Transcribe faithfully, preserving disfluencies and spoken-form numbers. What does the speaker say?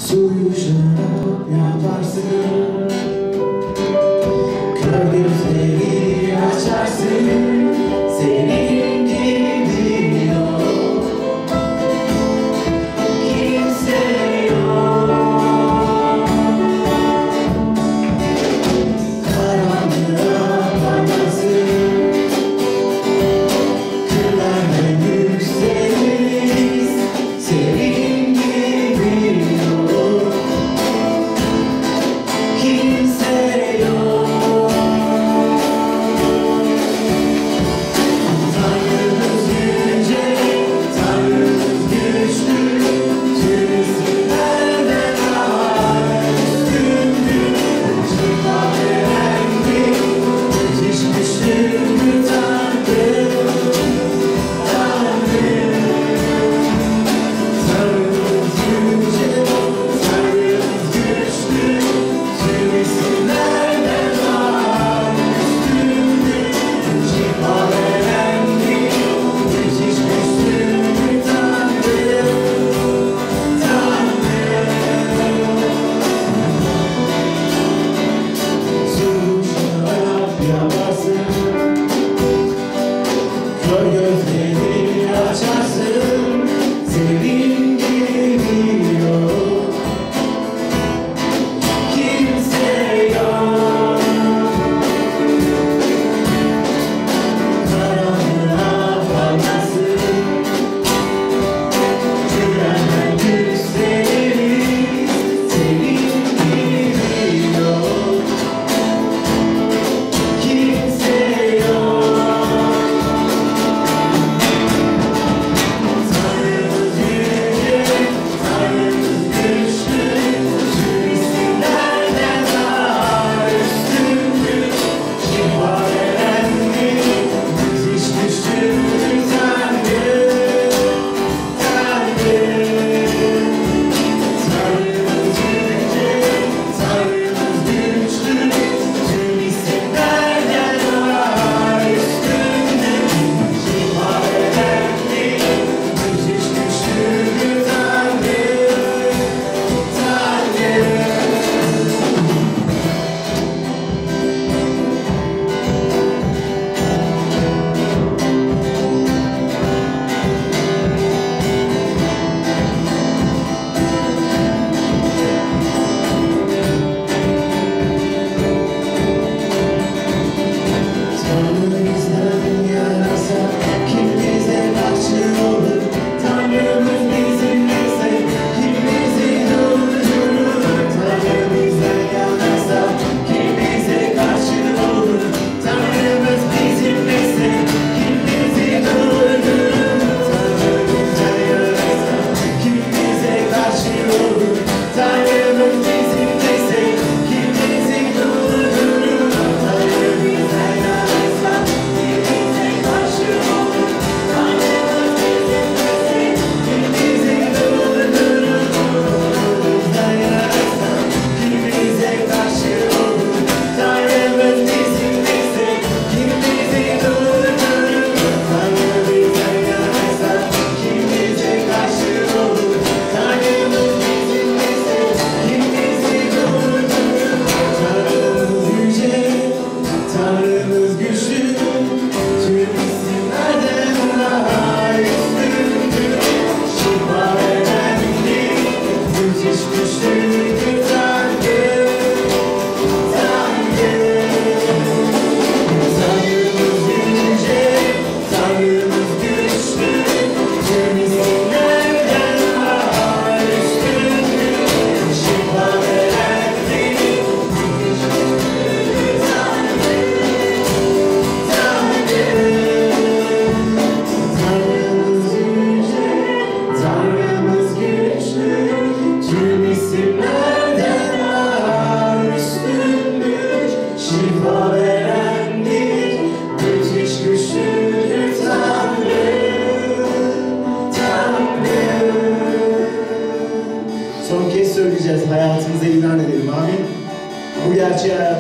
Suyu şarap yaparsın, kör gözleri açarsın. Senin gibi yok, kimse yok. Karanlığa varmazsın, kırlarla yükseliriz. Senin gibi yok, kimse yok. Tanrımız yüce, Tanrımız güçlü, tüm isimlerden daha üstündür. Şifa veren bir müthiş güçlü bir Tanrı, Tanrı. Tanrımız yüce, Tanrımız güçlü, tüm isimlerden daha üstündür. Şifa veren bir müthiş güçlü bir Tanrı, Tanrı. Su şarap yaparsın, kör gözleri açarsın. Senin gibi yok, kimse yok. Karanlığa varmazsın, kırlarla yükseliriz. Senin gibi yok, kimse yok. Tanrımız yüce, Tanrımız güçlü, tüm isimlerden daha üstündür. Şifa veren bir müthiş güçlü bir Tanrı, Tanrı. Tanrımız yüce, Tanrımız güçlü, tüm isimlerden daha üstündür. Şifa veren bir müthiş güçlü bir Tanrı, Tanrı. Tanrı bizden yanarsa kim bize karşı olur? Tanrımız bizimleyse kim bizi durdurur? Tanrı bizden yanarsa kim bize karşı olur? Tanrımız bizimleyse kim bizi durdurur? Tanrı bizden yanarsa kim bize karşı olur? Tanrımız bizimleyse kim bizi durdurur? Tanrı bizden yanarsa kim bize karşı olur? Tanrımız bizimleyse kim bizi durdurur? Bizden yanarsa kim bize karşı olur? Tanrımız bizimleyse kim bizi durdurur? Tanrı bizden yanarsa kim bize karşı olur? Tanrımız bizimleyse kim bizi durdurur? Tanrımız yüce, Tanrımız güçlü, tüm isimlerden daha üstündür. Şifa veren bir müthiş güçlü bir Tanrı, Tanrı. Tanrımız yüce, Tanrımız güçlü, tüm isimlerden daha üstündür. Şifa veren bir müthiş güçlü bir Tanrı, Tanrı. Tanrımız yüce, Tanrımız güçlü, tüm isimlerden daha üstündür. Şifa veren bir müthiş güçlüdür Tanrı, Tanrı. Son kez söyleyeceğiz, hayatımıza ilan edelim, amin. Bu gerçeği